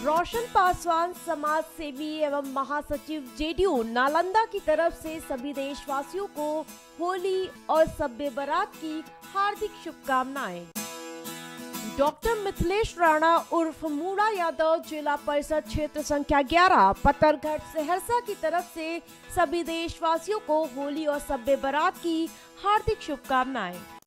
रोशन पासवान समाज सेवी एवं महासचिव जेडीयू नालंदा की तरफ से सभी देशवासियों को होली और शब बारात की हार्दिक शुभकामनाएं। डॉक्टर मिथिलेश राणा उर्फ मूड़ा यादव, जिला परिषद क्षेत्र संख्या 11, पत्थरघाट, सहरसा की तरफ से सभी देशवासियों को होली और शब बारात की हार्दिक शुभकामनाएं।